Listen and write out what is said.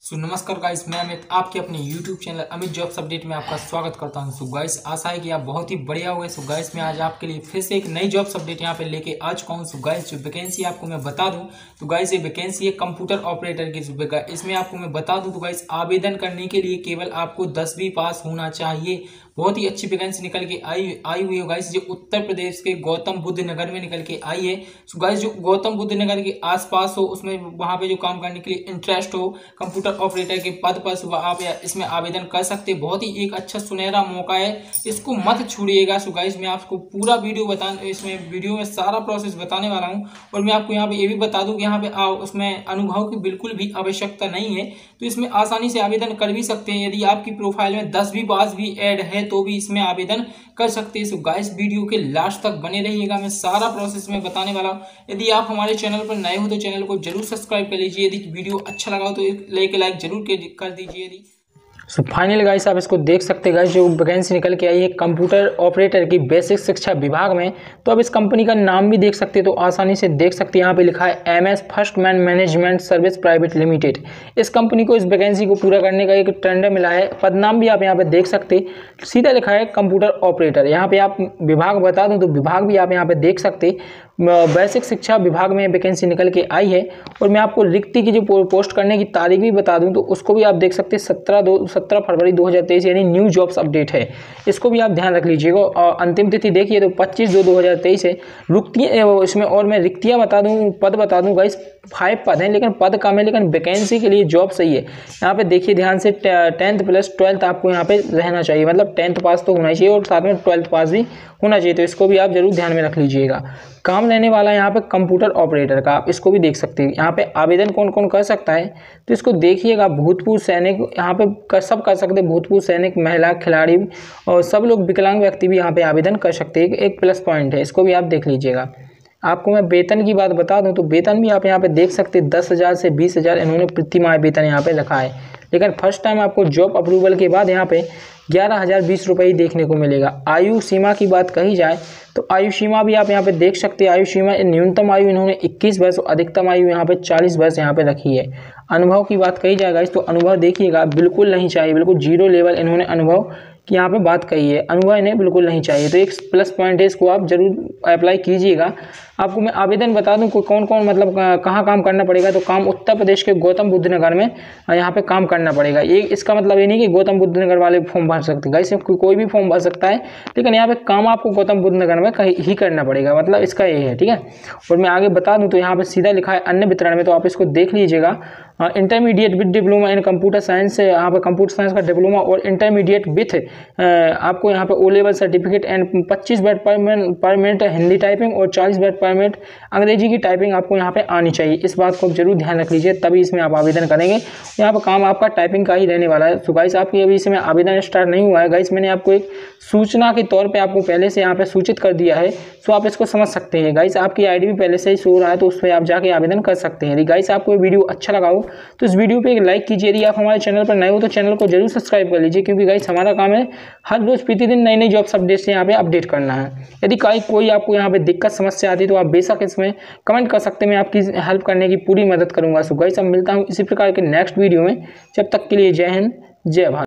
नमस्कार गाइस, मैं अमित आपके अपने YouTube channel Amit jobs update में आपका स्वागत करता हूं। गाइस, आशा है कि आप बहुत ही बढ़िया हुए। गाइस, मैं आज आपके लिए फिर से एक नई जॉब्स अपडेट यहां पे लेके आ चुका हूं। गाइस, जो वैकेंसी आपको मैं बता दूं तो गाइस ये वैकेंसी है कंप्यूटर ऑपरेटर की। इसमें आपको मैं बता दूं तो गाइस आवेदन करने के लिए केवल आपको 10वीं पास होना चाहिए। बहुत ही अच्छी वैकेंसी निकल के आई हुई है गाइस, जो उत्तर प्रदेश के गौतम बुद्ध नगर में निकल के आई है। गाइस, जो गौतम बुद्ध नगर के आसपास हो, उसमें वहां पे जो काम करने के लिए इंटरेस्ट हो कंप्यूटर ऑपरेटर के पद पर आप इसमें आवेदन कर सकते हैं। बहुत ही एक अच्छा सुनहरा मौका है, इसको मत छोड़िएगा। गाइस, मैं आपको पूरा इसमें वीडियो में सारा प्रोसेस बताने वाला हूं। और मैं आपको यहाँ पे ये भी बता दूं कि यहाँ पे उसमें अनुभव की बिल्कुल भी आवश्यकता नहीं है, तो इसमें आसानी से आवेदन कर भी सकते हैं। यदि आपकी प्रोफाइल में 10वीं पास भी ऐड है तो भी इसमें आवेदन कर सकते हैं। गाइस, वीडियो के लास्ट तक बने रहिएगा, मैं सारा प्रोसेस में बताने वाला हूँ। यदि आप हमारे चैनल पर नए हो तो चैनल को जरूर सब्सक्राइब कर लीजिए। यदि वीडियो अच्छा लगा हो तो एक लाइक जरूर कर दीजिए। यदि फाइनली गाइस आप इसको देख सकते हैं गाइस, जो वैकेंसी निकल के आई है कंप्यूटर ऑपरेटर की बेसिक शिक्षा विभाग में। तो अब इस कंपनी का नाम भी देख सकते हैं, तो आसानी से देख सकते हैं। यहाँ पे लिखा है MS First Man Management Service Private Limited. इस कंपनी को इस वैकेंसी को पूरा करने का एक टेंडर मिला है। पदनाम भी आप यहाँ पे देख सकते हैं, सीधा लिखा है कंप्यूटर ऑपरेटर। यहाँ पे आप विभाग बता दूँ तो विभाग भी आप यहाँ पे देख सकते। बेसिक शिक्षा विभाग में वैकेंसी निकल के आई है। और मैं आपको रिक्ति की जो पोस्ट करने की तारीख भी बता दूं तो उसको भी आप देख सकते हैं, 17 फरवरी 2023 यानी न्यू जॉब्स अपडेट है। इसको भी आप ध्यान रख लीजिएगा। और अंतिम तिथि देखिए तो 25/2/2023 है। इसमें और मैं रिक्तियाँ बता दूँ, पद बता दूँ गाइस, 5 पद हैं, लेकिन पद कम है, लेकिन वैकेंसी के लिए जॉब सही है। यहाँ पे देखिए ध्यान से, 10th + 12th आपको यहाँ पे रहना चाहिए, मतलब 10th पास तो होना चाहिए और साथ में 12th पास भी होना चाहिए। तो इसको भी आप जरूर ध्यान में रख लीजिएगा। काम लेने वाला यहाँ पे कंप्यूटर ऑपरेटर का, आप इसको भी देख सकते हैं। यहाँ पे आवेदन कौन कौन कर सकता है तो इसको देखिएगा। भूतपूर्व सैनिक यहाँ पे सब कर सकते हैं, भूतपूर्व सैनिक, महिला खिलाड़ी और सब लोग, विकलांग व्यक्ति भी यहाँ पे आवेदन कर सकते हैं। एक प्लस पॉइंट है, इसको भी आप देख लीजिएगा। आपको मैं वेतन की बात बता दूं तो वेतन भी आप यहाँ पे देख सकते हैं, 10,000 से 20,000 इन्होंने प्रतिमाह वेतन यहाँ पे रखा है। लेकिन फर्स्ट टाइम आपको जॉब अप्रूवल के बाद यहाँ पे 11,020 रुपये ही देखने को मिलेगा। आयु सीमा की बात कही जाए तो आयु सीमा भी आप यहाँ पे देख सकते हैं। आयु सीमा न्यूनतम आयु इन्होंने 21 वर्ष और अधिकतम आयु यहाँ पे 40 वर्ष यहाँ पे रखी है। अनुभव की बात कही जाएगा तो अनुभव देखिएगा बिल्कुल नहीं चाहिए, बिल्कुल 0 लेवल इन्होंने अनुभव की यहाँ पे बात कही है। अनुभव इन्हें बिल्कुल नहीं चाहिए, तो एक प्लस पॉइंट है, इसको आप जरूर अप्लाई कीजिएगा। आपको मैं आवेदन बता दूं को कौन कौन, मतलब कहाँ काम करना पड़ेगा। तो काम उत्तर प्रदेश के गौतम बुद्ध नगर में यहाँ पे काम करना पड़ेगा। ये इसका मतलब ये नहीं कि गौतम बुद्ध नगर वाले फॉर्म भर सकते हैं, गाइस कोई भी फॉर्म भर सकता है, लेकिन यहाँ पे काम आपको गौतम बुद्ध नगर में ही करना पड़ेगा, मतलब इसका ये है, ठीक है। और मैं आगे बता दूं तो यहाँ पे सीधा लिखा है अन्य वितरण में, तो आप इसको देख लीजिएगा। Intermediate with diploma in computer science, यहाँ पे कंप्यूटर साइंस का डिप्लोमा और इंटरमीडिएट विथ आपको यहाँ पे O level certificate and 25 word per minute Hindi typing और 40 वर्ड पर मिनट अंग्रेजी की टाइपिंग आपको यहाँ पे आनी चाहिए। इस बात को जरूर ध्यान रख लीजिए, तभी इसमें आप आवेदन करेंगे। यहाँ पे काम आपका टाइपिंग का ही रहने वाला है। तो गाइस, आपकी अभी इसमें आवेदन स्टार्ट नहीं हुआ है गाइस, मैंने आपको एक सूचना के तौर पे आपको पहले से यहाँ पे सूचित कर दिया है, तो आप इसको समझ सकते हैं। गाइस, आपकी ID भी पहले से ही शो हो रहा है, तो उस पर आप जाके आवेदन कर सकते हैं। यदि गाइस आपको ये वीडियो अच्छा लगा हो तो इस वीडियो पे एक लाइक कीजिए। यदि आप हमारे चैनल पर नए हो तो चैनल को जरूर सब्सक्राइब कर लीजिए, क्योंकि गाइस हमारा काम है हर रोज प्रतिदिन नई नई जॉब्स अपडेट्स यहाँ पे अपडेट करना है। यदि कोई आपको यहाँ पे दिक्कत समस्या आती है तो आप बेशक इसमें कमेंट कर सकते हैं, मैं आपकी हेल्प करने की पूरी मदद करूंगा। सो गाइस, अब मिलता हूँ इसी प्रकार के नेक्स्ट वीडियो में। जब तक के लिए जय हिंद, जय भारत।